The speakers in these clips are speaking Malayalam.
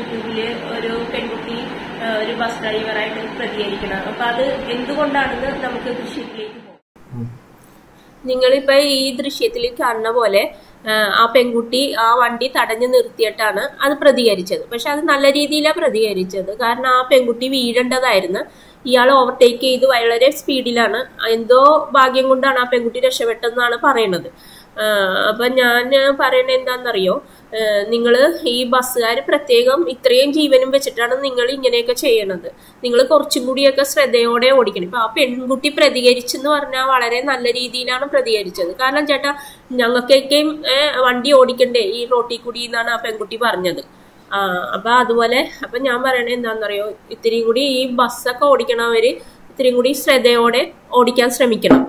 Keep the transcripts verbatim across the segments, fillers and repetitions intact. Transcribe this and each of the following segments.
യൂട്യൂബിൽ ഒരു പെൺകുട്ടി ഒരു ബസ് ഡ്രൈവറായിട്ട് പ്രതികരിക്കണം. അപ്പൊ അത് എന്തുകൊണ്ടാണെന്ന് നമുക്ക് ദൃശ്യത്തിലേക്ക് പോകും. നിങ്ങളിപ്പോ ഈ ദൃശ്യത്തിൽ കാണുന്ന പോലെ ആ പെൺകുട്ടി ആ വണ്ടി തടഞ്ഞു നിർത്തിയിട്ടാണ് അത് പ്രതികരിച്ചത്. പക്ഷെ അത് നല്ല രീതിയിലാണ് പ്രതികരിച്ചത്. കാരണം ആ പെൺകുട്ടി വീഴേണ്ടതായിരുന്നു. ഇയാൾ ഓവർടേക്ക് ചെയ്ത് വളരെ സ്പീഡിലാണ്. എന്തോ ഭാഗ്യം കൊണ്ടാണ് ആ പെൺകുട്ടി രക്ഷപ്പെട്ടതെന്നാണ് പറയുന്നത്. അപ്പൊ ഞാൻ പറയണത് എന്താണെന്നറിയോ, നിങ്ങൾ ഈ ബസ്സുകാർ പ്രത്യേകം ഇത്രയും ജീവനും വെച്ചിട്ടാണ് നിങ്ങൾ ഇങ്ങനെയൊക്കെ ചെയ്യണത്. നിങ്ങൾ കുറച്ചും കൂടിയൊക്കെ ശ്രദ്ധയോടെ ഓടിക്കണം. ഇപ്പൊ ആ പെൺകുട്ടി പ്രതികരിച്ചെന്ന് പറഞ്ഞാൽ വളരെ നല്ല രീതിയിലാണ് പ്രതികരിച്ചത്. കാരണം ചേട്ടാ, ഞങ്ങൾക്കൊക്കെയും വണ്ടി ഓടിക്കണ്ടേ ഈ റോട്ടിൽ കൂടി എന്നാണ് ആ പെൺകുട്ടി പറഞ്ഞത്. ആ അപ്പൊ അതുപോലെ അപ്പൊ ഞാൻ പറയണത് എന്താണെന്നറിയോ, ഇത്തിരിയും കൂടി ഈ ബസ്സൊക്കെ ഓടിക്കണവര് ഇത്തിരിയും കൂടി ശ്രദ്ധയോടെ ഓടിക്കാൻ ശ്രമിക്കണം.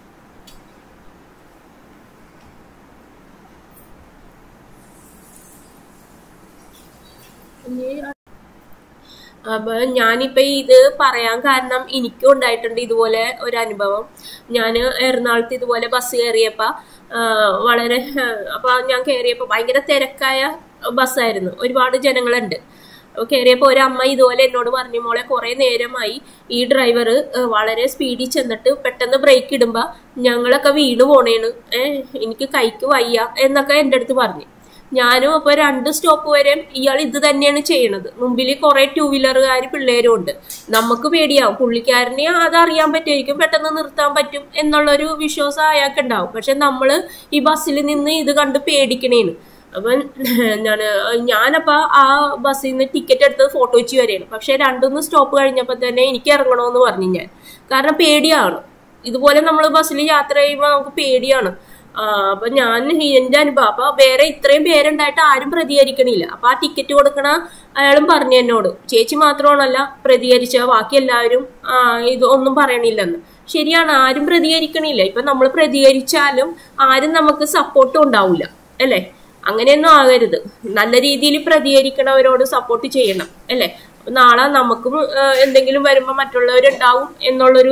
അപ്പൊ ഞാനിപ്പോ ഇത് പറയാൻ കാരണം എനിക്കും ഉണ്ടായിട്ടുണ്ട് ഇതുപോലെ ഒരു അനുഭവം. ഞാൻ എറണാകുളത്ത് ഇതുപോലെ ബസ് കയറിയപ്പോ വളരെ അപ്പൊ ഞാൻ കയറിയപ്പോ ഭയങ്കര തിരക്കായ ബസ്സായിരുന്നു, ഒരുപാട് ജനങ്ങളുണ്ട്. അപ്പൊ കയറിയപ്പോ ഒരു അമ്മ ഇതുപോലെ എന്നോട് പറഞ്ഞു, മോളെ കുറെ നേരമായി ഈ ഡ്രൈവർ വളരെ സ്പീഡിൽ ചെന്നിട്ട് പെട്ടെന്ന് ബ്രേക്ക് ഇടുമ്പോ ഞങ്ങളൊക്കെ വീണ് പോണേണ്, ഏഹ് എനിക്ക് കൈക്ക് വയ്യ എന്നൊക്കെ എൻ്റെ അടുത്ത് പറഞ്ഞു. ഞാനും അപ്പൊ രണ്ട് സ്റ്റോപ്പ് വരെ ഇയാൾ ഇത് തന്നെയാണ് ചെയ്യണത്. മുമ്പിൽ കുറെ ടൂ വീലറുകാർ പിള്ളേരും ഉണ്ട്. നമുക്ക് പേടിയാവും, പുള്ളിക്കാരനെ അതറിയാൻ പറ്റുമായിരിക്കും, പെട്ടെന്ന് നിർത്താൻ പറ്റും എന്നുള്ളൊരു വിശ്വാസം അയാൾക്ക് ഉണ്ടാവും. പക്ഷെ നമ്മള് ഈ ബസ്സിൽ നിന്ന് ഇത് കണ്ട് പേടിക്കണേന്. അപ്പൊ ഞാൻ ഞാനപ്പ ആ ബസ്സിൽ നിന്ന് ടിക്കറ്റ് എടുത്ത് ഫോട്ടോ വെച്ച് വരെയാണ്. പക്ഷെ രണ്ടൊന്ന് സ്റ്റോപ്പ് കഴിഞ്ഞപ്പോ തന്നെ എനിക്ക് ഇറങ്ങണമെന്ന് പറഞ്ഞു ഞാൻ. കാരണം പേടിയാണ്, ഇതുപോലെ നമ്മൾ ബസ്സിൽ യാത്ര ചെയ്യുമ്പോൾ നമുക്ക് പേടിയാണ്. ആ അപ്പൊ ഞാൻ എന്റെ അനുഭവം അപ്പൊ വേറെ ഇത്രയും പേരുണ്ടായിട്ട് ആരും പ്രതികരിക്കണില്ല. അപ്പൊ ആ ടിക്കറ്റ് കൊടുക്കണ അയാളും പറഞ്ഞു എന്നോട്, ചേച്ചി മാത്രമാണല്ല പ്രതികരിച്ച, ബാക്കി എല്ലാവരും ആ ഇത് ഒന്നും പറയണില്ലെന്ന്. ശരിയാണ്, ആരും പ്രതികരിക്കണില്ല. ഇപ്പൊ നമ്മൾ പ്രതികരിച്ചാലും ആരും നമുക്ക് സപ്പോർട്ടും ഉണ്ടാവില്ല, അല്ലെ? അങ്ങനെയൊന്നും ആകരുത്. നല്ല രീതിയിൽ പ്രതികരിക്കണവരോട് സപ്പോർട്ട് ചെയ്യണം, അല്ലെ? അപ്പൊ നാളെ നമുക്കും എന്തെങ്കിലും വരുമ്പോ മറ്റുള്ളവരുണ്ടാവും എന്നുള്ളൊരു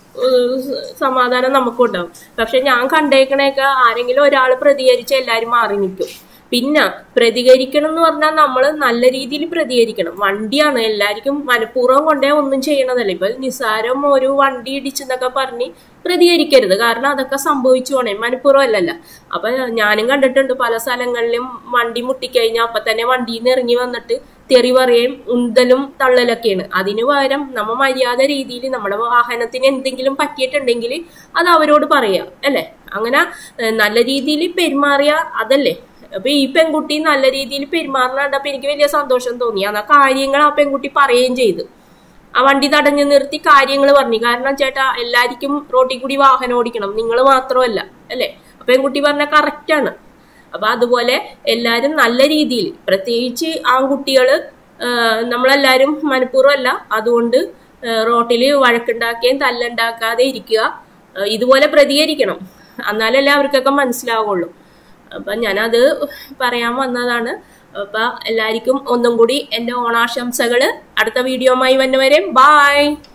സമാധാനം നമുക്കും ഉണ്ടാവും. പക്ഷെ ഞാൻ കണ്ടേക്കണേക്കെ ആരെങ്കിലും ഒരാൾ പ്രതികരിച്ച എല്ലാരും മാറി നിൽക്കും. പിന്നെ പ്രതികരിക്കണം എന്ന് പറഞ്ഞാൽ നമ്മൾ നല്ല രീതിയിൽ പ്രതികരിക്കണം. വണ്ടിയാണ്, എല്ലാവർക്കും മനഃപൂർവ്വം കൊണ്ടേ ഒന്നും ചെയ്യണതല്ല. ഇപ്പൊ നിസ്സാരം ഒരു വണ്ടി ഇടിച്ചെന്നൊക്കെ പറഞ്ഞ് പ്രതികരിക്കരുത്. കാരണം അതൊക്കെ സംഭവിച്ചു പോണേ, മനഃപൂർവ്വം അല്ലല്ല. അപ്പൊ ഞാനും കണ്ടിട്ടുണ്ട് പല സ്ഥലങ്ങളിലും വണ്ടി മുട്ടിക്കഴിഞ്ഞാൽ അപ്പൊ തന്നെ വണ്ടിയിൽ നിന്ന് ഇറങ്ങി വന്നിട്ട് തെറി പറയും, ഉന്തലും തള്ളലൊക്കെയാണ്. അതിനു പകരം നമ്മ മര്യാദ രീതിയിൽ നമ്മുടെ വാഹനത്തിന് എന്തെങ്കിലും പറ്റിയിട്ടുണ്ടെങ്കിൽ അത് അവരോട് പറയാം, അല്ലെ? അങ്ങനെ നല്ല രീതിയിൽ പെരുമാറിയ അതല്ലേ. അപ്പൊ ഈ പെൺകുട്ടി നല്ല രീതിയിൽ പെരുമാറുന്നുണ്ടപ്പോ എനിക്ക് വലിയ സന്തോഷം തോന്നി. ആ കാര്യങ്ങൾ ആ പെൺകുട്ടി പറയുകയും ചെയ്തു. ആ വണ്ടി തടഞ്ഞു നിർത്തി കാര്യങ്ങൾ പറഞ്ഞു. കാരണം ചേട്ടാ, എല്ലാവർക്കും റോട്ടിൽ കൂടി വാഹനം ഓടിക്കണം, നിങ്ങൾ മാത്രമല്ല, അല്ലെ? അപ്പൊ പെൺകുട്ടി പറഞ്ഞ കറക്റ്റാണ്. അപ്പൊ അതുപോലെ എല്ലാരും നല്ല രീതിയിൽ, പ്രത്യേകിച്ച് ആൺകുട്ടികള് നമ്മളെല്ലാരും മനഃപൂർവ്വം അല്ല, അതുകൊണ്ട് റോട്ടില് വഴക്കുണ്ടാക്കുകയും തല്ലുണ്ടാക്കാതെ ഇരിക്കുക. ഇതുപോലെ പ്രതികരിക്കണം, എന്നാലല്ലേ അവർക്കൊക്കെ മനസ്സിലാവുള്ളൂ. അപ്പൊ ഞാനത് പറയാൻ വന്നതാണ്. അപ്പൊ എല്ലാവർക്കും ഒന്നും കൂടി എന്റെ ഓണാശംസകള്. അടുത്ത വീഡിയോയുമായി വന്നവരെ ബായ്.